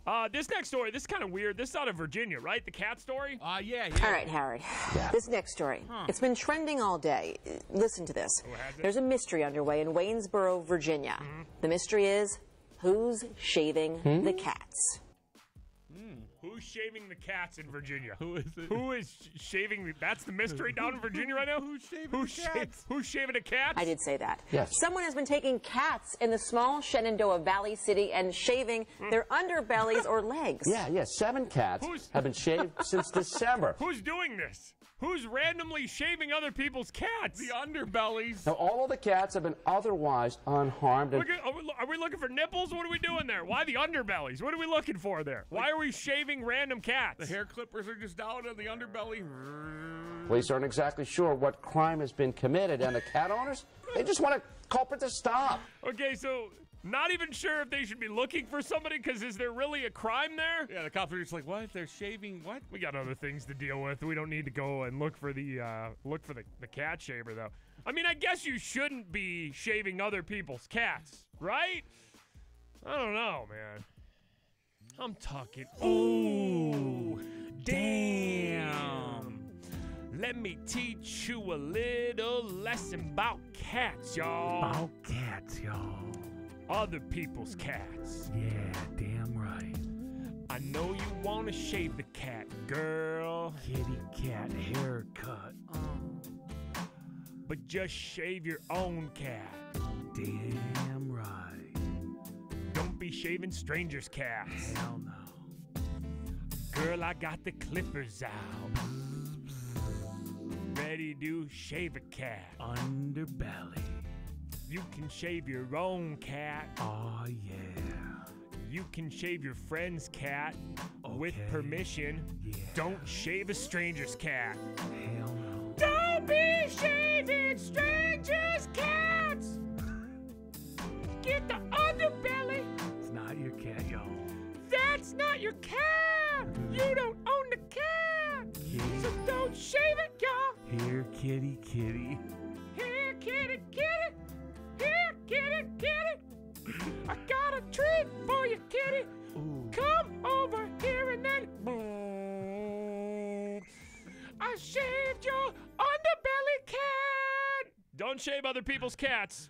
This next story, this is kind of weird. This is out of Virginia, right? The cat story? Yeah. All right, Harry. Yeah. This next story. It's been trending all day. Listen to this. There's a mystery underway in Waynesboro, Virginia. The mystery is, who's shaving the cats? Who's shaving the cats in Virginia? Who is it? Who is shaving? That's the mystery down in Virginia right now? Who's shaving the cats? Who's shaving the cats? I did say that. Yes. Someone has been taking cats in the small Shenandoah Valley City and shaving their underbellies or legs. Yeah. 7 cats have been shaved since December. Who's doing this? Who's randomly shaving other people's cats? The underbellies. Now, all of the cats have been otherwise unharmed. And Are we looking for nipples? What are we doing there? Why the underbellies? What are we looking for there? Why are we shaving random cats? The hair clippers are just down on the underbelly. police aren't exactly sure what crime has been committed, and the cat owners, they just want a culprit to stop. Okay, so not even sure if they should be looking for somebody, because is there really a crime there? Yeah, the cops are just like, what? They're shaving what? We got other things to deal with. We don't need to go and look for the cat shaver, though. I mean, I guess you shouldn't be shaving other people's cats, right? I don't know, man. I'm talking. Ooh, damn. Let me teach you a little lesson about cats, y'all. About cats, y'all. Other people's cats. Yeah, damn right. I know you want to shave the cat, girl. Kitty cat haircut. But just shave your own cat. Damn right. Don't be shaving strangers' cats. Hell no. Girl, I got the clippers out. Ready to shave a cat. Underbelly. You can shave your own cat. Oh, yeah. You can shave your friend's cat with Okay. permission. Yeah. Don't shave a stranger's cat. Hell no. Don't be shaving strangers' cats! Get the underbelly! It's not your cat, y'all. That's not your cat! You don't own the cat! Kitty. So don't shave it, y'all! Here, kitty, kitty. Here, kitty, kitty! Here, kitty, kitty! I got a treat for you, kitty! Ooh. Come over here and then... I shaved your underbelly cat! Don't shave other people's cats.